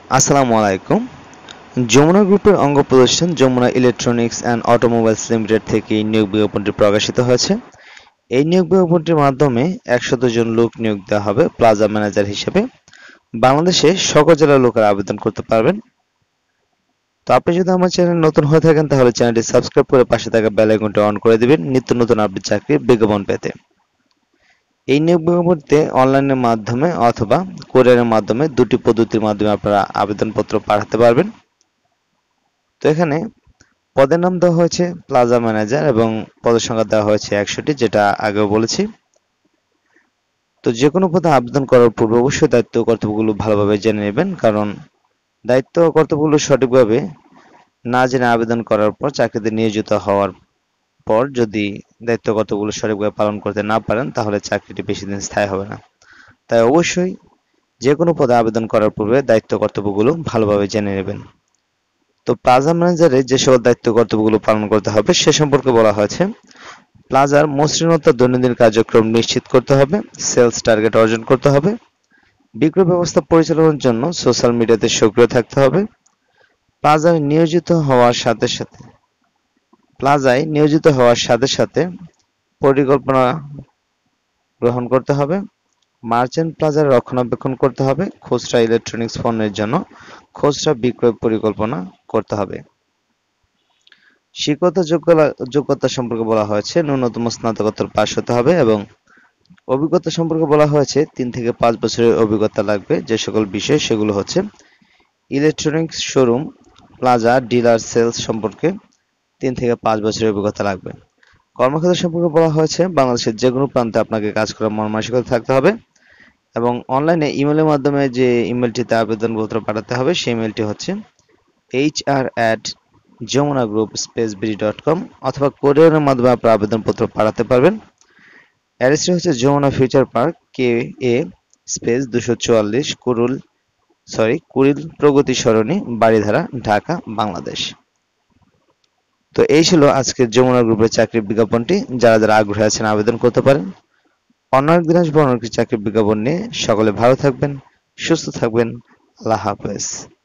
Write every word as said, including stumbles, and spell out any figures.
আসসালামু আলাইকুম। যমুনা গ্রুপের অঙ্গ প্রতিষ্ঠান Jamuna electronics and automobiles limited থেকে এই নিয়োগ বিজ্ঞাপনটি প্রকাশিত হয়েছে। এই নিয়োগ বিজ্ঞাপনটির মাধ্যমে একশত জন লোক নিয়োগ দেওয়া হবে প্লাজা ম্যানেজার হিসেবে। বাংলাদেশে সকল জেলার লোকেরা আবেদন করতে পারবেন। তো আপনি যদি আমার চ্যানেল নতুন হয়ে থাকেন তাহলে চ্যানেলটি সাবস্ক্রাইব করে পাশে থাকা বেল আইকনটি অন করে দিবেন নিত্য নতুন আপডেট চাকরির বিজ্ঞাপন পেতে। এই নিয়োগ বিজ্ঞপ্তিতে অনলাইনের মাধ্যমে অথবা কোরিয়ারের মাধ্যমে দুটি পদ্ধতির মাধ্যমে আপনারা আবেদনপত্র পাঠাতে পারবেন। তো এখানে পদের নাম দেওয়া হয়েছে প্লাজা ম্যানেজার এবং পদের সংখ্যা দেওয়া হয়েছে একশোটি, যেটা আগেও বলেছি। তো যে কোনো পদে আবেদন করার পূর্বে অবশ্যই দায়িত্ব কর্তব্যগুলো ভালোভাবে জেনে নেবেন, কারণ দায়িত্ব কর্তব্যগুলো সঠিকভাবে না জেনে আবেদন করার পর চাকরিতে নিয়োজিত হওয়ার পর যদি দায়িত্ব কর্তব্যগুলো সঠিকভাবে পালন করতে না পারেন তাহলে চাকরিটি বেশি দিন স্থায়ী হবে না। তাই অবশ্যই যে কোনো পদে আবেদন করার পূর্বে দায়িত্ব কর্তব্যগুলো ভালোভাবে জেনে নেবেন। তো প্লাজা ম্যানেজারে যে সকল দায়িত্ব কর্তব্যগুলো পালন করতে হবে সে সম্পর্কে বলা হয়েছে। প্লাজার মসৃণতা দৈনন্দিন কার্যক্রম নিশ্চিত করতে হবে, সেলস টার্গেট অর্জন করতে হবে, বিক্রয় ব্যবস্থা পরিচালনার জন্য সোশ্যাল মিডিয়াতে সক্রিয় থাকতে হবে, প্লাজায় নিয়োজিত হওয়ার সাথে সাথে প্লাজায় নিয়োজিত হওয়ার সাথে সাথে পরিকল্পনা গ্রহণ করতে হবে, মার্চেন্ট প্লাজার রক্ষণাবেক্ষণ করতে হবে, খুচরা ইলেকট্রনিক্স পণ্যের জন্য খুচরা বিক্রয় পরিকল্পনা করতে হবে। শিক্ষাগত যোগ্যতা যোগ্যতা সম্পর্কে বলা হয়েছে ন্যূনতম স্নাতকোত্তর পাস হতে হবে এবং অভিজ্ঞতা সম্পর্কে বলা হয়েছে তিন থেকে পাঁচ বছরের অভিজ্ঞতা লাগবে। যে সকল বিষয় সেগুলো হচ্ছে electronics showroom, plaza, dealer sales সম্পর্কে তিন থেকে পাঁচ বছরের অভিজ্ঞতা লাগবে। কর্মক্ষেত্র সম্পর্কে বলা হয়েছে বাংলাদেশের যে কোনো প্রান্তে আপনাকে কাজ করার মন মানসিকতা থাকতে হবে এবং অনলাইনে ইমেলের মাধ্যমে যে ইমেলটিতে আবেদনপত্র পাঠাতে হবে সেই ইমেলটি হচ্ছে H R at Jamuna group space BD dot com অথবা কোরিয়ারের মাধ্যমে আপনার আবেদনপত্র পাঠাতে পারবেন। অ্যাড্রেসটি হচ্ছে Jamuna future park, K A space দুশো চুয়াল্লিশ কুরুল সরি কুড়িল প্রগতি সরণি, বাড়িধারা, ঢাকা, বাংলাদেশ। তো এই ছিল আজকের যমুনা গ্রুপের চাকরির বিজ্ঞাপনটি। যারা যারা আগ্রহী আছেন আবেদন করতে পারেন। অন্য একদিন আসবো অন্য একটি চাকরির বিজ্ঞাপন নিয়ে। সকলে ভালো থাকবেন, সুস্থ থাকবেন। আল্লাহ হাফেজ।